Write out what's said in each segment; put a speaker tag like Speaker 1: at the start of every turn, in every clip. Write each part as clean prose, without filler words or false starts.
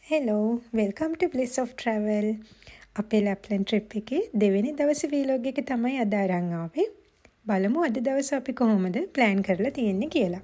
Speaker 1: Hello, welcome to Bliss of Travel. අපේ Lapland trip එකේ දෙවෙනි දවසේ vlog එක තමයි අද අරන් ආවේ. බලමු අද දවසේ අපි කොහොමද plan කරලා තියෙන්නේ කියලා.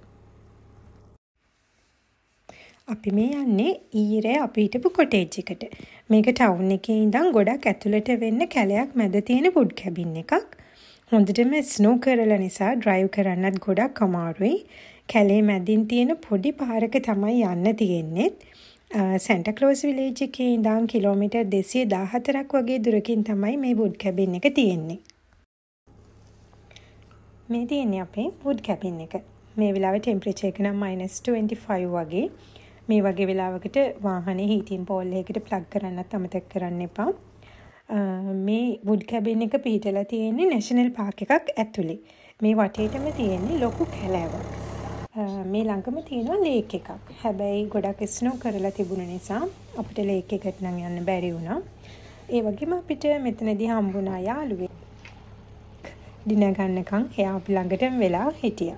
Speaker 1: අපි මේ යන්නේ ඊයේ අපි හිටපු cottage එකට. මේක town එකේ ඉඳන් ගොඩක් ඇතුළට වෙන්න කැලයක් මැද තියෙන wood cabin එකක්. හොඳටම snow කරලා නිසා drive කරන්නත් ගොඩක් අමාරුයි. කැලේ මැදින් තියෙන පොඩි පාරක තමයි යන්න තියෙන්නේ. Santa Claus village එකේ ඉඳන් කිලෝමීටර් 214ක් වගේ දුරකින් තමයි මේ wood cabin එක තියෙන්නේ. මේ තියෙන්නේ අපේ wood cabin එක. මේ වෙලාවේ temperature එක නම් -25 වගේ. මේ වගේ වෙලාවකට වාහනේ heating pole එකකට plug කරන්නත් අමතක කරන්න එපා. මේ wood cabin එක පිහිටලා තියෙන්නේ national park එකක් ඇතුලේ. මේ වටේටම තියෙන්නේ ලොකු කැලෑවක්. මේ ළඟම තියෙනවා ලේක් එකක්. හැබැයි ගොඩක් ස්නෝ කරලා තිබුණ නිසා අපිට ලේක් එකට නම් යන්න බැරි වුණා. ඒ වගේම අපිට මෙතනදී හම්බුණා යාළුවෙක්. දින ගන්නකම් එයා අපි ළඟටම වෙලා හිටියා.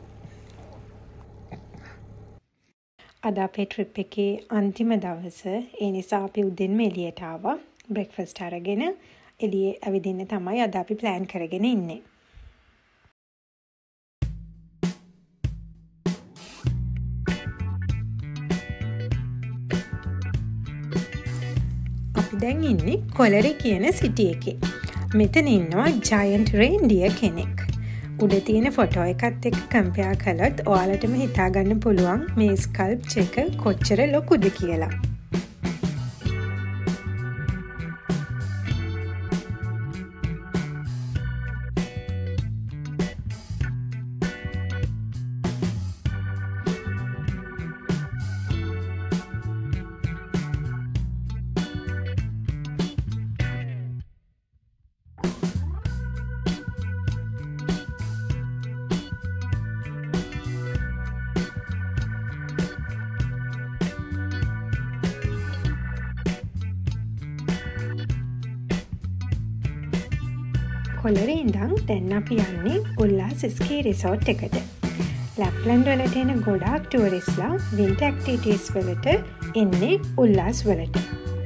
Speaker 1: අද අපේ ට්‍රිප් එකේ අන්තිම දවස. ඒ නිසා අපි උදේන්ම එළියට ආවා. බ්‍රෙක්ෆාස්ට් අරගෙන එළියේ ඇවිදින්න තමයි අද අපි ප්ලෑන් කරගෙන ඉන්නේ. දැන් ඉන්නේ කොලරි කියන සිටි එකේ. මෙතන ඉන්නවා giant reindeer කෙනෙක්. උඩ තියෙන ෆොටෝ එකත් එක්ක කම්පෙයාර් කළොත් ඔයාලටම හිතා ගන්න පුළුවන් මේ ස්කල්ප්චර් එක කොච්චර ලොකුද කියලා. කොලරේ ඉඳන් දැන් අපි යන්නේ Ylläs ski resort එකට. Lapland වලට එන ගොඩාක් ටූරිස්ට්ලා winter activities වලට එන්නේ Ylläs වලට.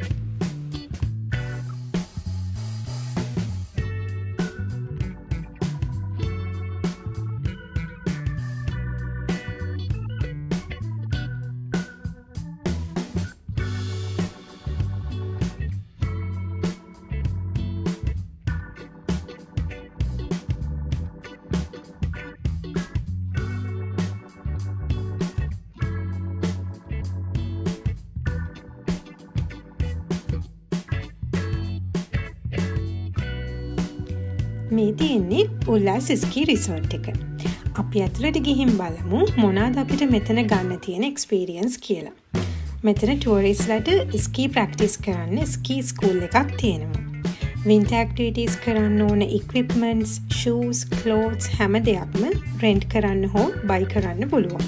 Speaker 1: මේ තියෙන්නේ Ylläs ski resort එක. අපි ඇතුළට ගිහින් බලමු මොනවාද අපිට මෙතන ගන්න තියෙන experience කියලා. මෙතන touristලාට ski practice කරන්න ski school එකක් තියෙනවා. winter activities කරන්න ඕන equipments, shoes, clothes හැම දෙයක්ම rent කරන්න හෝ buy කරන්න පුළුවන්.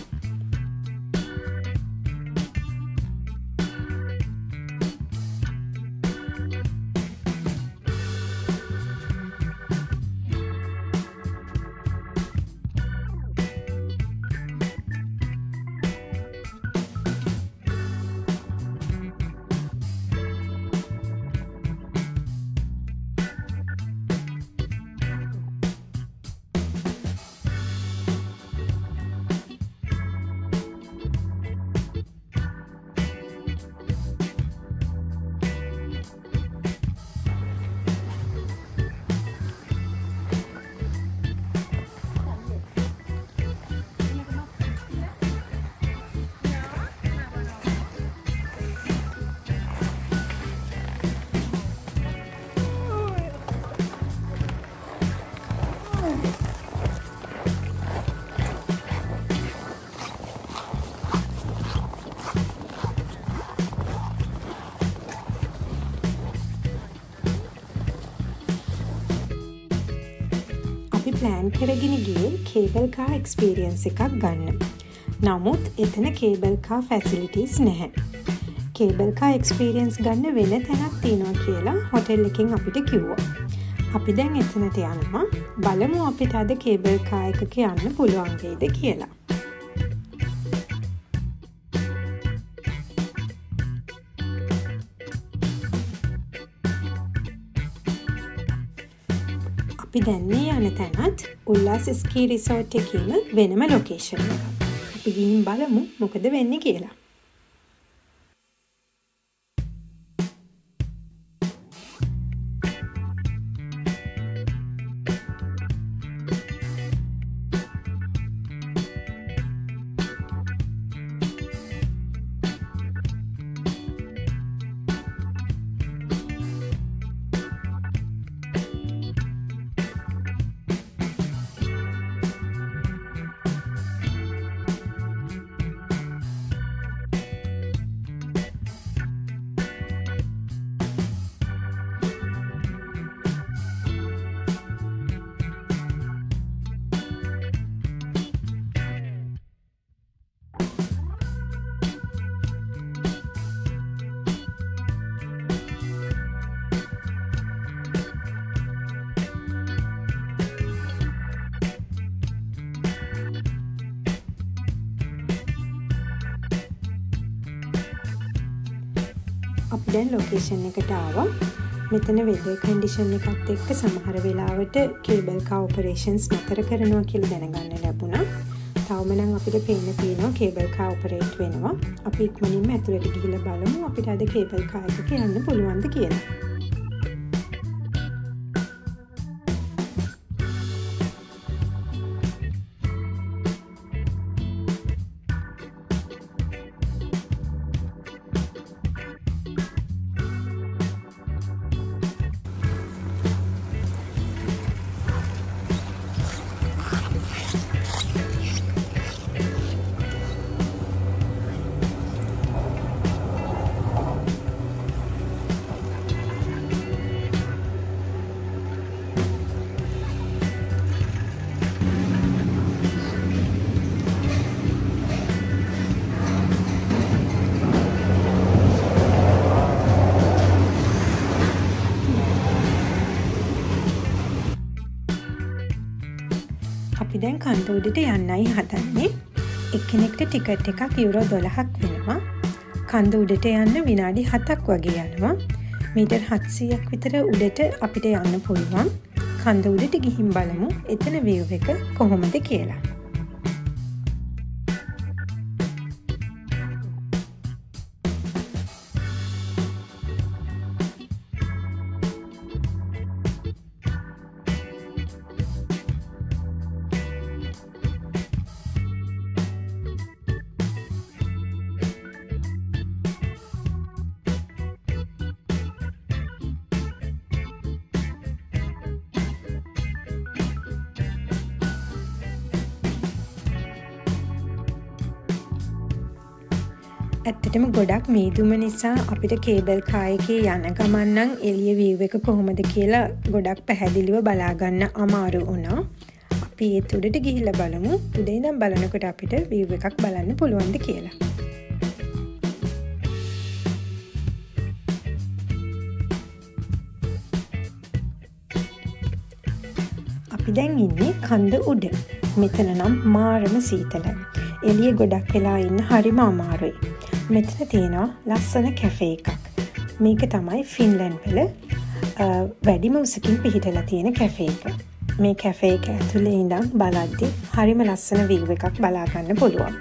Speaker 1: ප්ලෑන් කරගෙන ගියේ කේබල් කාර් එක්ස්පීරියන්ස් එකක් ගන්න. නමුත් එතන කේබල් කාර් ෆැසිලිටිස් නැහැ. කේබල් කාර් එක්ස්පීරියන්ස් ගන්න වෙන තැනක් තියෙනවා කියලා හොටෙල් එකෙන් අපිට කිව්වා. අපි දැන් එතනට යනවා. බලමු අපිට අද කේබල් කාර් එකක යන්න පුළුවන් වේද කියලා. අපි දැන් මේ යන තැනත් උල්ලාස් ස්කී රිසෝට් එකේම වෙනම ලොකේෂන් එකක්. අපි ගිහින් බලමු මොකද වෙන්නේ කියලා. අපි දැන් ලොකේෂන් එකට ආවා. මෙතන වෙදර් කන්ඩිෂන් එකත් එක්ක සමහර වෙලාවට කේබල් කා ඔපරේෂන්ස් නතර කරනවා කියලා දැනගන්න ලැබුණා. තවම නම් අපිට පේන්න තියෙනවා කේබල් කා ඔපරේට් වෙනවා. අපි ඉක්මනින්ම ඇතුළට ගිහිල්ලා බලමු අපිට අද කේබල් කා එකක යන්න පුළුවන්ද කියලා. අපි දැන් කන්ද උඩට යන්නයි හදන්නේ. එක්කෙනෙක්ට ටිකට් එකක් යුරෝ 12ක් වෙනවා. කන්ද උඩට යන්න විනාඩි 7ක් වගේ යනවා. මීටර් 700ක් විතර උඩට අපිට යන්න පුළුවන්. කන්ද උඩට ගිහින් බලමු එතන view එක කොහොමද කියලා. ඇත්තටම ගොඩක් මීදුම නිසා අපිට කේබල් කා එකේ යන ගමන් නම් එළිය view එක කොහොමද කියලා ගොඩක් පැහැදිලිව බලා ගන්න අමාරු වුණා. අපි ඒ උඩට ගිහිල්ලා බලමු. උඩේ ඉඳන් බලනකොට අපිට view එකක් බලන්න පුළුවන්ද කියලා. අපි දැන් ඉන්නේ කන්ද උඩ. මෙතන නම් මාරම සීතලයි. එළිය ගොඩක් වෙලා ඉන්න හරිම අමාරුයි. මෙතන තියෙනවා ලස්සන කැෆේ එකක්. මේක තමයි ෆින්ලන්ඩ් වල වැඩිම උසකින් පිහිටලා තියෙන කැෆේ එක. මේ කැෆේ එක ඇතුලේ ඉඳන් බලද්දි හරිම ලස්සන view එකක් බලා ගන්න පුළුවන්.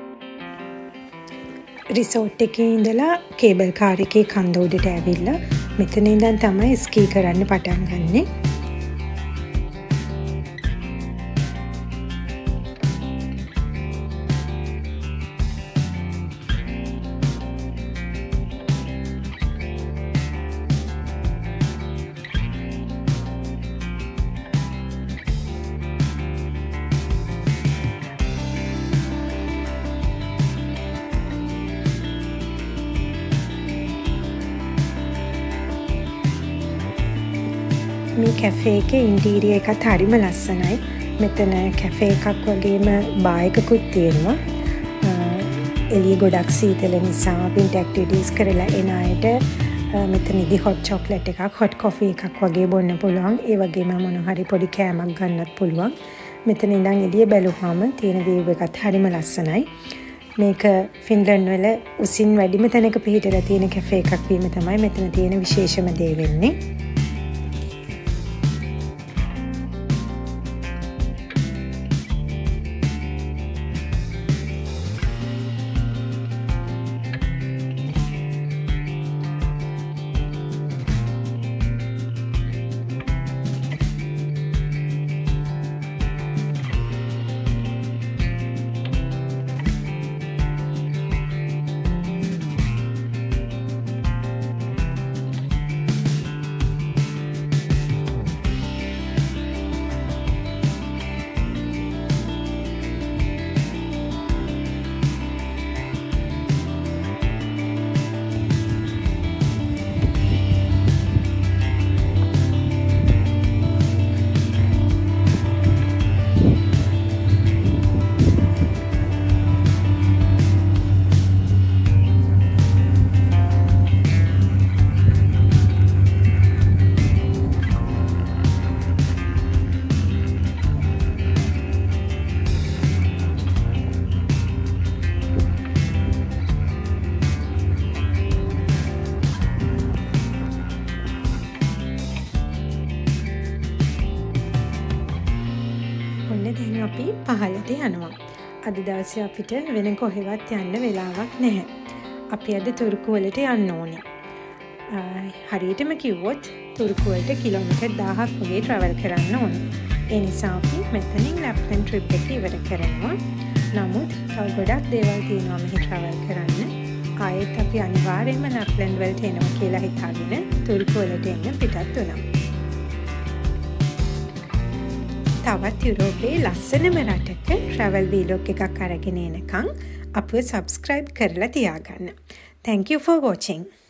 Speaker 1: රිසෝට් එකේ ඉඳලා කේබල් කාර් එකේ කන්ද උඩට ඇවිල්ලා මෙතන ඉඳන් තමයි ස්කී කරන්න පටන් ගන්නෙ. මේ කැෆේ එකේ ඉන්ටීරියර් එකත් හරිම ලස්සනයි. මෙතන කැෆේ එකක් වගේම බාර් එකකුත් තියෙනවා. එළිය ගොඩක් සීතල නිසා වින්ටර් ඇක්ටිවිටීස් කරලා එන අයට මෙතනදී හොට් චොක්ලට් එකක්, හොට් කොෆි එකක් වගේ බොන්න පුළුවන්. ඒ වගේම මොන හරි පොඩි කෑමක් ගන්නත් පුළුවන්. මෙතන ඉඳන් එළිය බැලුවාම තියෙන වීව් එකත් හරිම ලස්සනයි. මේක ෆින්ලන්ඩ් වල උසින් වැඩිම තැනක පිහිටලා තියෙන කැෆේ එකක් වීම තමයි මෙතන තියෙන විශේෂම දේ වෙන්නේ. දැන් අපි පහළට යනවා. අද දවසේ අපිට වෙන කොහෙවත් යන්න වෙලාවක් නැහැ. අපි අද තුර්කු වලට යන්න ඕනේ. හරියටම කිව්වොත් තුර්කු වලට කිලෝමීටර් 1000ක් වගේ travel කරන්න ඕනේ. ඒ නිසා අපි මෙතනින් Lapland trip එක ඉවර කරනවා. නමුත් තව ගොඩක් දේවල් තියෙනවා මෙහි travel කරන්න. ආයෙත් අපි අනිවාර්යයෙන්ම Lapland වලට එනවා කියලා හිතාගෙන තුර්කු වලට එන්න පිටත් වුණා. තවත් යුරෝපයේ ලස්සනම රටක travel vlog එකක් අරගෙන එනකන් අපව subscribe කරලා තියාගන්න. Thank you for watching.